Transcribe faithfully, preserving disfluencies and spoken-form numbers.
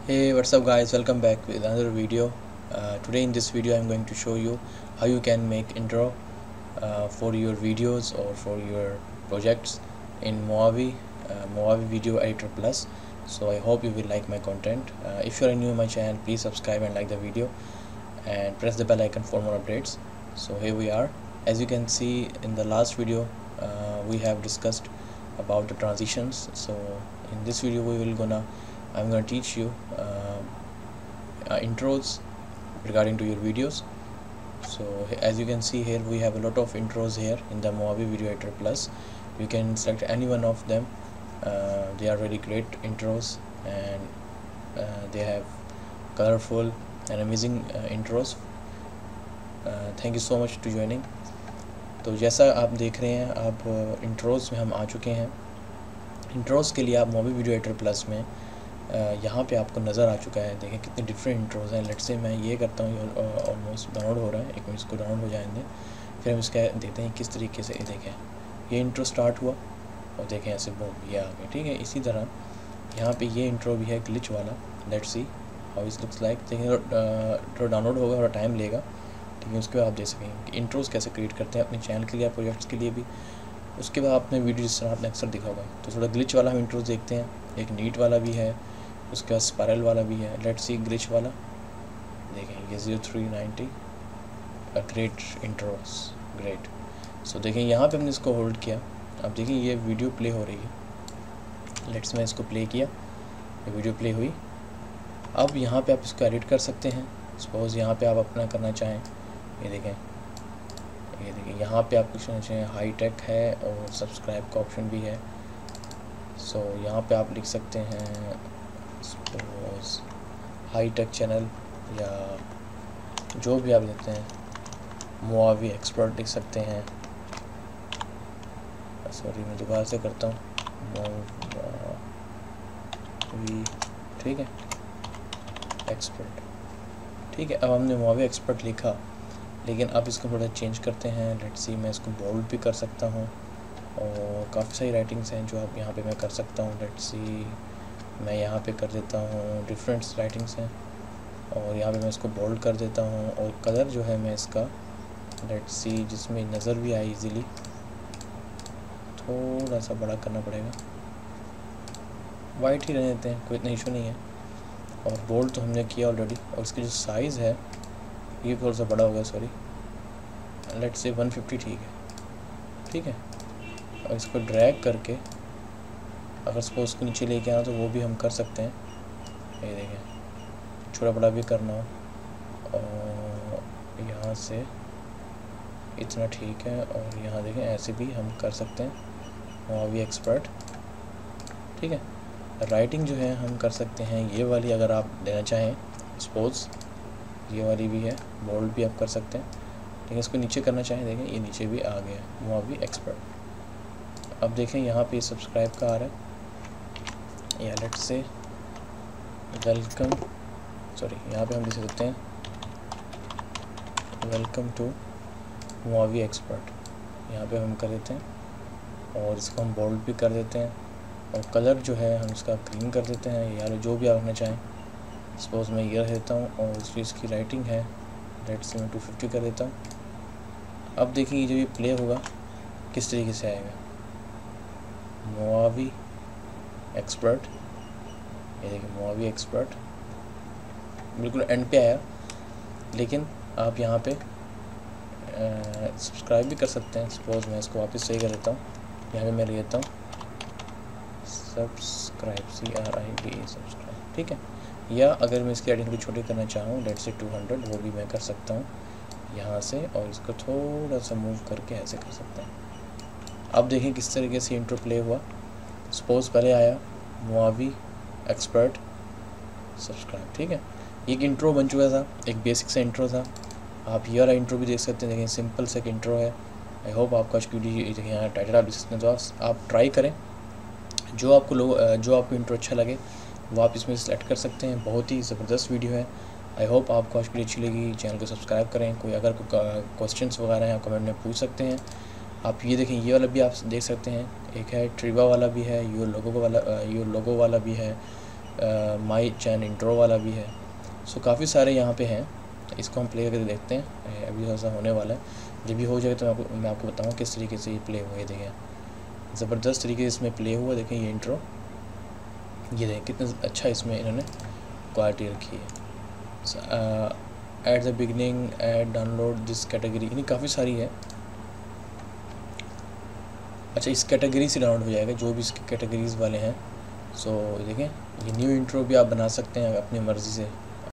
Hey, what's up guys, welcome back with another video. Uh, today in this video I'm going to show you how you can make intro uh, for your videos or for your projects in Movavi uh, Movavi Video Editor Plus. So I hope you will like my content. Uh, if you are new in my channel, please subscribe and like the video and press the bell icon for more updates. So here we are. As you can see in the last video, uh, we have discussed about the transitions. So in this video we will gonna I'm going to teach you uh, uh, intros regarding to your videos. So as you can see here, we have a lot of intros here in the Movavi Video Editor Plus. You can select any one of them. Uh, they are really great intros, and uh, they have colorful and amazing uh, intros. uh, thank you so much to joining. तो जैसा आप देख रहे हैं, आप intros में हम आ चुके हैं. इंट्रोज के लिए आप मोवावी वीडियो एडिटर प्लस में Uh, यहाँ पे आपको नज़र आ चुका है. देखें कितने डिफरेंट इंट्रोज हैं. लेट्स से मैं ये करता हूँ, ऑलमोस्ट डाउनलोड हो रहा है. एक मिनट इसको डाउनलोड हो जाएंगे, फिर हम इसका देते हैं किस तरीके से. ये देखें, ये इंट्रो स्टार्ट हुआ और देखें ऐसे बूम ये आ गया. ठीक है, इसी तरह यहाँ पे ये इंट्रो भी है ग्लिच वाला. Let's see how it looks like. देखें थोड़ा डाउनलोड होगा, थोड़ा टाइम लेगा. ठीक है, उसके बाद आप देख सकेंगे कि इंट्रोज़ कैसे क्रिएट करते हैं अपने चैनल के लिए, प्रोजेक्ट्स के लिए भी. उसके बाद आपने वीडियो जिस तरह आपने अक्सर देखा होगा. तो थोड़ा ग्लिच वाला हम इंट्रोज देखते हैं. एक नीट वाला भी है, उसके बाद स्पायरल वाला भी है. लेट्स सी ग्लिच वाला. देखें ये zero three ninety great intros great. So देखें यहाँ पे हमने इसको होल्ड किया. अब देखें ये वीडियो प्ले हो रही है. लेट्स मैं इसको प्ले किया, ये वीडियो प्ले हुई. अब यहाँ पे आप इसको एडिट कर सकते हैं. सपोज़ यहाँ पे आप अपना करना चाहें, ये देखें ये देखिए यहाँ पे आप कुछ करना चाहें. हाई टेक है और सब्सक्राइब का ऑप्शन भी है. सो so, यहाँ पे आप लिख सकते हैं सपोज हाई टेक चैनल, या जो भी आप देते हैं. मोवावी एक्सपर्ट लिख सकते हैं. सॉरी मैं दोबारा से करता हूँ. मोवावी, ठीक है, एक्सपर्ट. ठीक है, अब हमने मोवावी एक्सपर्ट लिखा, लेकिन अब इसको थोड़ा चेंज करते हैं. लेट्स सी मैं इसको बोल्ड भी कर सकता हूँ, और काफ़ी सारी राइटिंग्स हैं जो आप यहाँ पे मैं कर सकता हूँ. लेट्स सी मैं यहाँ पे कर देता हूँ, डिफरेंट राइटिंग्स हैं, और यहाँ पे मैं इसको बोल्ड कर देता हूँ. और कलर जो है मैं इसका लेट्स सी जिसमें नज़र भी आए इजीली, थोड़ा सा बड़ा करना पड़ेगा. वाइट ही रहने देते हैं, कोई इतना इशू नहीं है. और बोल्ड तो हमने किया ऑलरेडी. और इसकी जो साइज़ है ये थोड़ा सा बड़ा हो गया, sorry. Let's say one fifty ठीक है. ठीक है, और इसको ड्रैग करके अगर सपोज उसको नीचे लेके आना तो वो भी हम कर सकते हैं. ये देखें, छोटा बड़ा भी करना हो, और यहाँ से इतना ठीक है. और यहाँ देखें ऐसे भी हम कर सकते हैं. Movavi expert. ठीक है, राइटिंग जो है हम कर सकते हैं ये वाली, अगर आप देना चाहें. सपोज ये वाली भी है, बोल्ड भी आप कर सकते हैं. ठीक है, इसको नीचे करना चाहें, देखें ये नीचे भी आ गया मोवावी एक्सपर्ट. अब देखें यहाँ पे सब्सक्राइब का आ रहा है, या लेट्स से वेलकम, सॉरी यहाँ पे हम लिख सकते हैं वेलकम टू मोवावी एक्सपर्ट. यहाँ पे हम कर देते हैं, और इसको हम बोल्ड भी कर देते हैं. और कलर जो है हम इसका ग्रीन कर देते हैं, या जो भी आप रखना चाहें. सपोज़ मैं ये देता हूँ, और इसकी इसकी राइटिंग है लेट्स से मैं टू फिफ्टी कर देता हूँ. अब देखिए जब ये प्ले होगा किस तरीके से आएगा. मोवावी एक्सपर्ट, ये देखिए मोवावी एक्सपर्ट बिल्कुल एंड पे आया. लेकिन आप यहाँ पे सब्सक्राइब भी कर सकते हैं. सपोज मैं इसको वापस सही कर देता हूँ. यहाँ पे मैं ले लेता हूँ subscribe, C R I B A subscribe. ठीक है, या अगर मैं इसकी एडिटिंग छोटी करना चाहूँ, लेट्स से टू हंड्रेड, वो भी मैं कर सकता हूँ यहाँ से. और इसको थोड़ा सा मूव करके ऐसे कर सकते हैं. अब देखें किस तरीके से इंट्रो प्ले हुआ. सपोज़ पहले आया मोवावी एक्सपर्ट सब्सक्राइब. ठीक है, एक इंट्रो बन चुका था, एक बेसिक सा इंट्रो था. आप ये वाला इंट्रो भी देख सकते हैं. देखें सिंपल सा एक इंट्रो है. आई होप आपको आज की वीडियो यहाँ टाइटल आप देख सकते हैं, तो आप ट्राई करें. जो आपको लोग जो आपको इंट्रो अच्छा लगे वो आप इसमें सेलेक्ट कर सकते हैं. बहुत ही ज़बरदस्त वीडियो है. आई होप आपको आज की वीडियो अच्छी लगी. चैनल को सब्सक्राइब करें. कोई अगर कोई क्वेश्चंस वगैरह हैं आप कमेंट में पूछ सकते हैं. आप ये देखें, ये वाला भी आप देख सकते हैं. एक है ट्रिवा वाला भी है, योर लोगो वाला योर लोगो वाला भी है, माई चैन इंट्रो वाला भी है। सो काफ़ी सारे यहाँ पे हैं, इसको हम प्ले करके देखते हैं। अभी ऐसा होने वाला है, जब भी हो जाएगा तो मैं आपको मैं आपको बताऊँ किस तरीके से ये प्ले हुआ है। देखें ज़बरदस्त तरीके से इसमें प्ले हुआ, देखें ये इंट्रो, ये देखें कितना अच्छा इसमें इन्होंने क्वालिटी रखी है। At the beginning at download this category, यानी काफ़ी सारी है। अच्छा, इस कैटेगरी से डाउनलोड हो जाएगा जो भी इसके कैटेगरीज वाले हैं। सो देखें ये न्यू इंट्रो भी आप बना सकते हैं अपनी मर्ज़ी से।